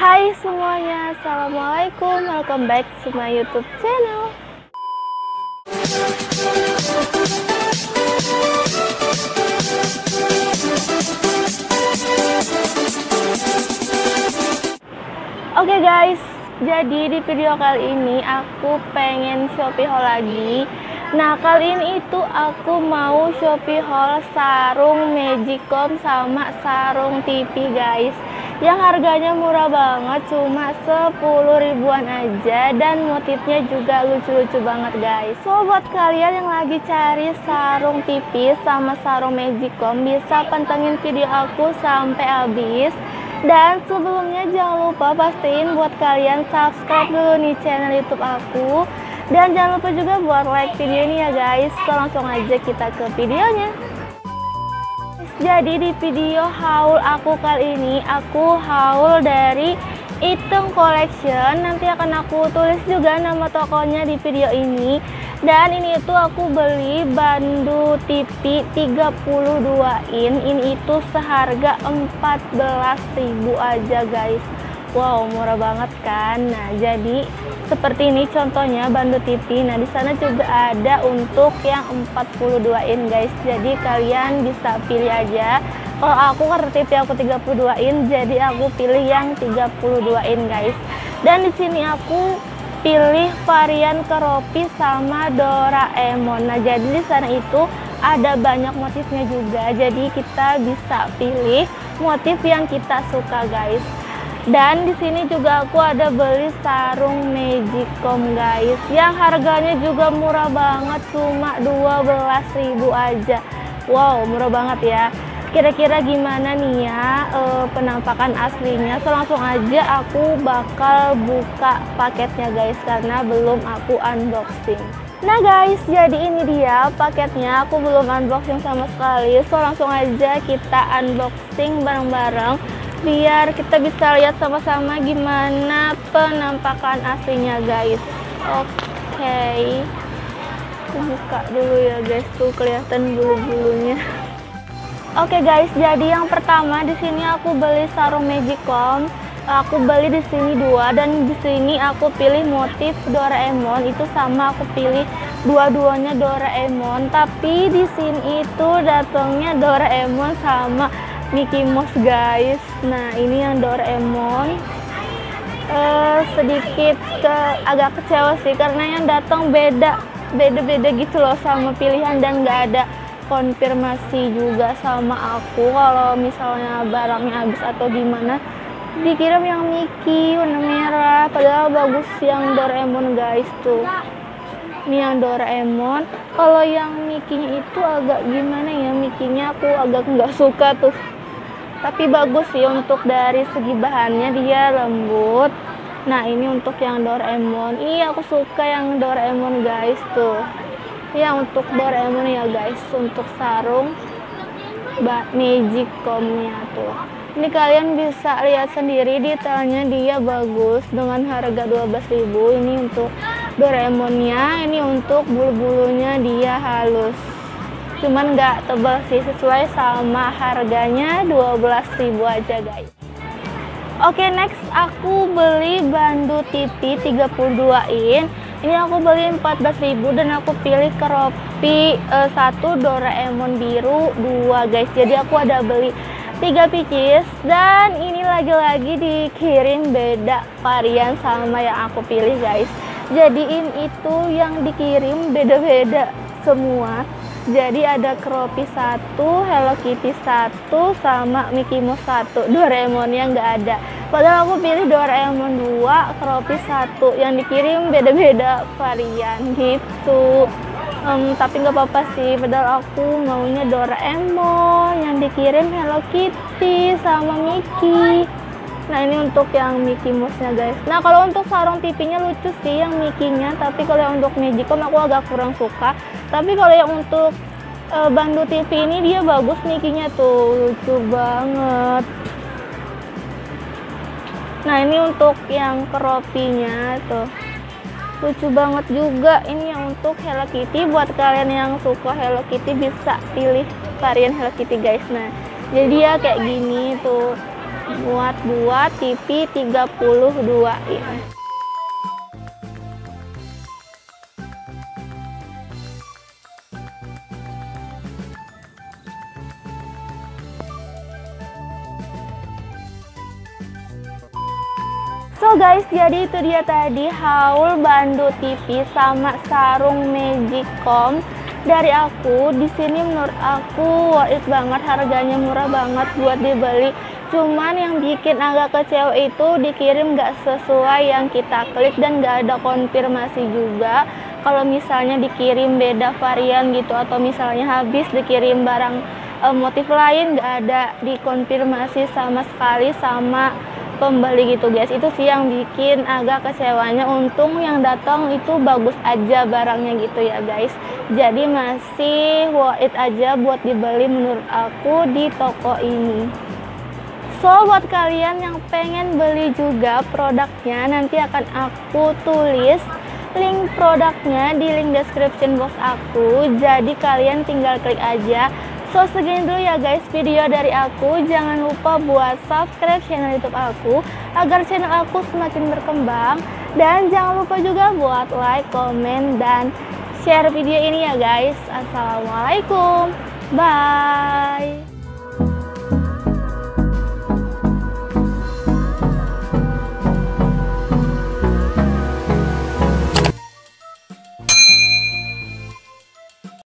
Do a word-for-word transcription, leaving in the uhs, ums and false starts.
Hai semuanya, assalamualaikum, welcome back to my YouTube channel. Oke okay guys, jadi di video kali ini aku pengen Shopee haul lagi. Nah kali ini itu aku mau Shopee haul sarung Magicom sama sarung T V guys, yang harganya murah banget, cuma sepuluh ribuan aja, dan motifnya juga lucu-lucu banget guys. So buat kalian yang lagi cari sarung T V sama sarung Magicom, bisa pantengin video aku sampai habis. Dan sebelumnya jangan lupa pastiin buat kalian subscribe dulu nih channel YouTube aku, dan jangan lupa juga buat like video ini ya guys. So langsung aja kita ke videonya. Jadi di video haul aku kali ini, aku haul dari Item Collection. Nanti akan aku tulis juga nama tokonya di video ini. Dan ini itu aku beli bandu T V tiga puluh dua in. Ini itu seharga empat belas ribu aja guys. Wow, murah banget kan. Nah, jadi seperti ini contohnya bandu T V. Nah, di sana juga ada untuk yang empat puluh dua in guys. Jadi kalian bisa pilih aja. Kalau aku karena T V aku tiga puluh dua in, jadi aku pilih yang tiga puluh dua in guys. Dan di sini aku pilih varian keropi sama Doraemon. Nah, jadi di sana itu ada banyak motifnya juga. Jadi kita bisa pilih motif yang kita suka guys. Dan di sini juga aku ada beli sarung Magicom guys, yang harganya juga murah banget, cuma dua belas ribu aja. Wow, murah banget ya. Kira-kira gimana nih ya e, penampakan aslinya? So langsung aja aku bakal buka paketnya guys, karena belum aku unboxing. Nah guys, jadi ini dia paketnya, aku belum unboxing sama sekali. So langsung aja kita unboxing bareng-bareng, biar kita bisa lihat sama-sama gimana penampakan aslinya guys. Oke, okay. Aku buka dulu ya guys, tuh kelihatan bulu-bulunya. Oke okay guys, jadi yang pertama di sini aku beli sarung Magicom. Aku beli di sini dua, dan di sini aku pilih motif Doraemon. Itu sama, aku pilih dua-duanya Doraemon. Tapi di sini itu datangnya Doraemon sama Mickey Mouse guys. Nah, ini yang Doraemon. Uh, sedikit ke agak kecewa sih, karena yang datang beda beda-beda gitu loh sama pilihan, dan nggak ada konfirmasi juga sama aku kalau misalnya barangnya habis atau gimana. Dikirim yang Mickey warna merah, padahal bagus yang Doraemon guys tuh. Ini yang Doraemon. Kalau yang Mickey-nya itu agak gimana ya, Mickey-nya aku agak nggak suka tuh. Tapi bagus sih untuk dari segi bahannya, dia lembut. Nah, ini untuk yang Doraemon. Iya, aku suka yang Doraemon guys tuh. Ya, untuk Doraemon ya guys, untuk sarung Magicom-nya tuh. Ini kalian bisa lihat sendiri detailnya, dia bagus dengan harga dua belas ribu. Ini untuk Doraemon-nya, ini untuk bulu-bulunya dia halus. Cuman nggak tebal sih, sesuai sama harganya dua belas ribu aja guys. Oke, next aku beli bandu T V tiga puluh dua in. Ini aku beli empat belas ribu, dan aku pilih keropi uh, satu, Doraemon biru dua guys. Jadi aku ada beli tiga pieces, dan ini lagi-lagi dikirim beda varian sama yang aku pilih guys. Jadi ini itu yang dikirim beda-beda semua. Jadi ada keropi satu, Hello Kitty satu, sama Mickey Mouse satu. Doraemon yang nggak ada. Padahal aku pilih Doraemon dua, keropi satu. Yang dikirim beda-beda varian gitu. Um, tapi nggak apa-apa sih. Padahal aku maunya Doraemon, yang dikirim Hello Kitty sama Mickey. Nah, ini untuk yang Mickey Mouse-nya guys. Nah, kalau untuk sarung T V-nya lucu sih yang Mickey-nya, tapi kalau yang untuk Magicom aku agak kurang suka. Tapi kalau yang untuk e, bandu T V ini dia bagus, Mickey-nya tuh lucu banget. Nah, ini untuk yang keropinya tuh lucu banget juga. Ini yang untuk Hello Kitty. Buat kalian yang suka Hello Kitty bisa pilih varian Hello Kitty guys. Nah, jadi ya kayak gini tuh. muat dua, T V tiga puluh dua in. So guys, jadi itu dia tadi haul Bandu T V sama sarung Magicom dari aku. Di sini menurut aku worth it banget, harganya murah banget buat dibeli. Cuman yang bikin agak kecewa itu dikirim nggak sesuai yang kita klik dan nggak ada konfirmasi juga. Kalau misalnya dikirim beda varian gitu, atau misalnya habis dikirim barang e, motif lain, nggak ada dikonfirmasi sama sekali sama pembeli gitu guys. Itu sih yang bikin agak kecewanya. Untung yang datang itu bagus aja barangnya gitu ya guys. Jadi masih worth it aja buat dibeli menurut aku di toko ini. So buat kalian yang pengen beli juga produknya, nanti akan aku tulis link produknya di link description box aku. Jadi kalian tinggal klik aja. So segini dulu ya guys video dari aku. Jangan lupa buat subscribe channel YouTube aku agar channel aku semakin berkembang. Dan jangan lupa juga buat like, komen, dan share video ini ya guys. Assalamualaikum. Bye.